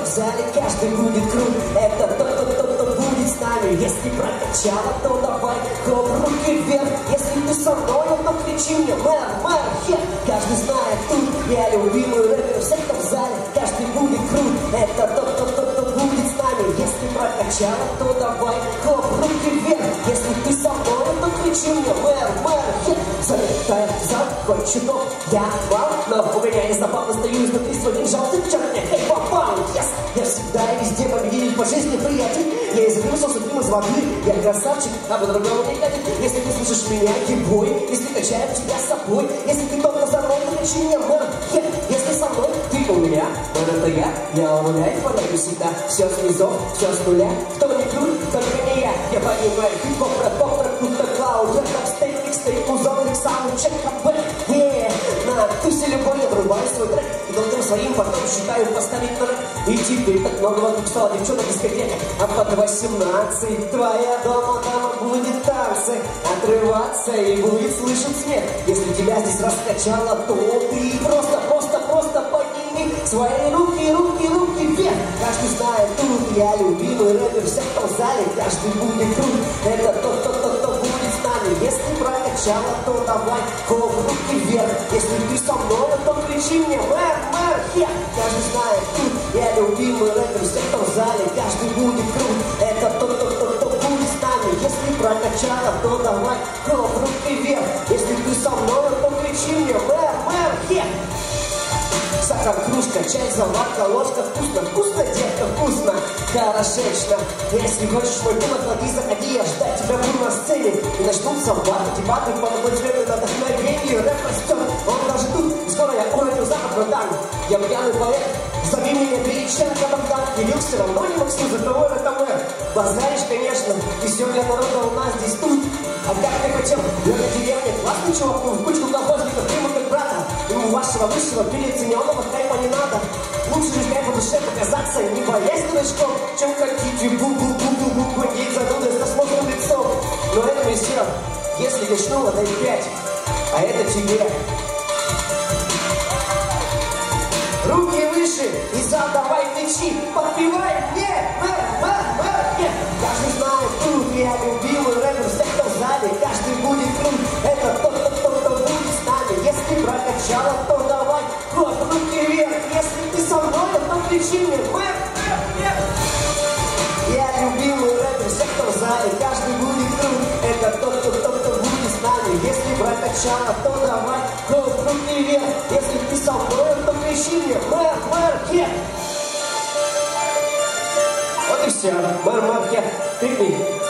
зале каждый будет крут. Это тот, кто будет с нами. Если прокачала, то давай хоп, руки вверх. Если ты со мной, то кричи мне мэр, мэр, хер. Каждый знает тут, я любимый рэпер, всех кто в зале, каждый будет крут. Это тот, кто будет с нами. Если прокачала, то давай хоп, руки вверх. Если ты со мной, то кричи мне мэр, мэр, хер. Залетай в зал, хоть чуток, я вал, но у меня есть запал, стою изнутри своим жалким черным. Эй, попал, yes. Я всегда и везде победитель по жизни, приятель. Я изобрелся судьбу из воды, я красавчик, а по-другому не катит. Если ты слышишь меня, гибой, если качаю тебя с собой. Если ты только со мной, то кричи мне мэр, хер. Если со мной, ты у меня, мэр, это я у руля и впадаю всегда. Все снизу, все с нуля, кто не крут, только не я. Я понимаю, хип-хоп, рэп-хоп, рэп-кута, клауд, рэп-стоп, стейк, узор, саундчек, кабэ, на тусе любой обрубаю свой трек и долгим своим потом считаю поставить на рэп. И теперь так много вокруг стало девчонок дискотека, а под 18 твоя дома будет танцы, отрываться и будет слышать смех. Если тебя здесь раскачало, то ты просто подними свои руки вверх. Каждый знает тут, я любимый рэпер, всех кто в зале, каждый будет крут. Это тот, кто будет с нами. Если прокачала, то давай хоп, руки вверх. Если ты со мной, то кричи мне мэр, мэр, хер. Каждый знает тут, я любимый рэпер, всех кто в зале, каждый будет крут. Это тот, кто будет с нами. Если прокачала, то давай хоп, руки вверх. Если ты со мной, то кричи мне мэр, мэр, хер. Сахар, кружка, чай, заварка, ложка, вкусно, вкусно, детка, вкусно, хорошечно. Если хочешь мой дым, отводи, заходи, я ждать тебя буду на сцене. И начнутся баты, дебаты, подобные на вдохновение, рэп растет, он даже тут, и скоро я уровень запад продам. Я пьяный поэт, зови меня Переченко, Богдан, Илюк, все равно не Максим, зато мой это мэр. Базаришь, конечно, и все для народа у нас здесь тут. А как ты хотел, я на деревне, классный чувак, в кучку колхозников, приму как брата. Ему вашего высшего переоцененного кайфа не надо. Лучше же кайф по душе показаться, не боясь новичков, чем хотите бу-бу-бу-бу-бу, ходить занудой со смуглым лицом. Но это не все, если качнуло, дай 5, а это тебе. Руки выше и зал давай кричи, подпевай мне, мэр, мэр, мэр, нет. Каждый знает тут, я любимый рэпер, всех кто в зале, каждый будет крут. Это тот, кто будет с нами. Если прокачала, то давай хоп, руки вверх. Если ты со мной, то кричи мне мэр, мэр, нет. Я любимый рэпер, всех кто в зале, каждый будет крут. Это тот, кто будет с нами. Если прокачала, то давай хоп, руки вверх. Если ты со мной, то кричи мне мэр, мэр, нет. Вот и все, мэр, мэр, нет. Крикни.